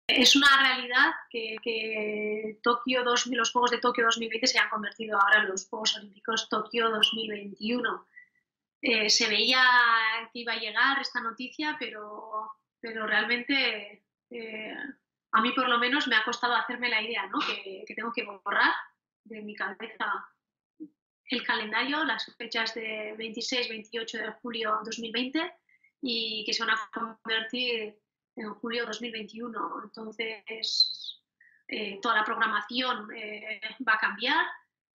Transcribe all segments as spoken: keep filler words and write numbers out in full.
Es una realidad que, que Tokio dos mil, los Juegos de Tokio dos mil veinte se han convertido ahora en los Juegos Olímpicos Tokio dos mil veintiuno. Eh, se veía que iba a llegar esta noticia, pero, pero realmente eh, a mí por lo menos me ha costado hacerme la idea, ¿no? que, que tengo que borrar de mi cabeza el calendario, las fechas de veintiséis veintiocho de julio dos mil veinte y que se van a convertir en julio dos mil veintiuno. Entonces, eh, toda la programación eh, va a cambiar.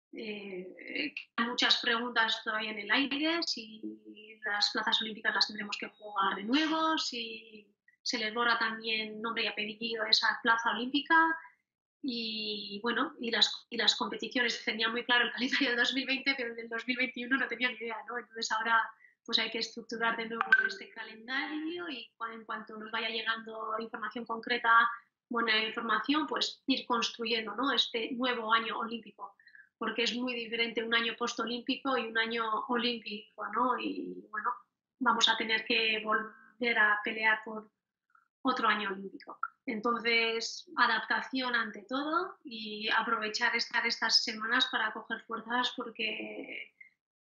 Eh, hay muchas preguntas todavía en el aire, si las plazas olímpicas las tendremos que jugar de nuevo, si se les borra también nombre y apellido de esa plaza olímpica. Y bueno, y las, y las competiciones, tenía muy claro el calendario de dos mil veinte, pero del dos mil veintiuno no tenía ni idea, ¿no? Entonces ahora pues hay que estructurar de nuevo este calendario y en cuanto nos vaya llegando información concreta, buena información, pues ir construyendo, ¿no? Este nuevo año olímpico, porque es muy diferente un año postolímpico y un año olímpico, ¿no? Y bueno, vamos a tener que volver a pelear por otro año olímpico. Entonces, adaptación ante todo y aprovechar estar estas semanas para coger fuerzas porque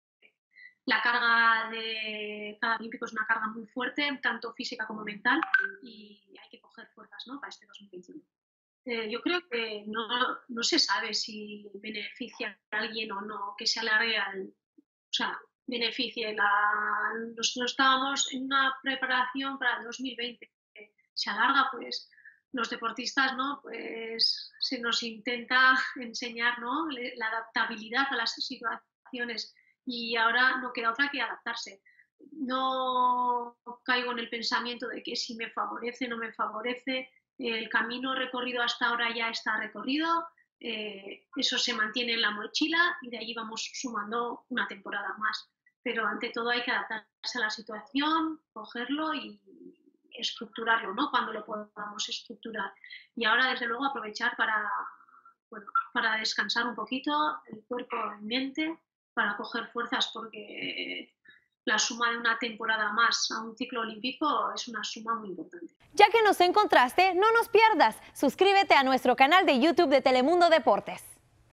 la carga de cada olímpico es una carga muy fuerte, tanto física como mental, y hay que coger fuerzas, ¿no? Para este dos mil veintiuno. Eh, yo creo que no, no se sabe si beneficia a alguien o no que se alargue al, o sea, beneficie. La, nosotros estábamos en una preparación para el dos mil veinte, se alarga, pues los deportistas, ¿no? Pues se nos intenta enseñar, ¿no? La adaptabilidad a las situaciones y ahora no queda otra que adaptarse. No caigo en el pensamiento de que si me favorece, no me favorece. El camino recorrido hasta ahora ya está recorrido, eh, eso se mantiene en la mochila y de allí vamos sumando una temporada más. Pero ante todo hay que adaptarse a la situación, cogerlo y estructurarlo, ¿no? Cuando lo podamos estructurar. Y ahora, desde luego, aprovechar para, bueno, para descansar un poquito el cuerpo y mente, para coger fuerzas, porque la suma de una temporada más a un ciclo olímpico es una suma muy importante. Ya que nos encontraste, no nos pierdas. Suscríbete a nuestro canal de YouTube de Telemundo Deportes.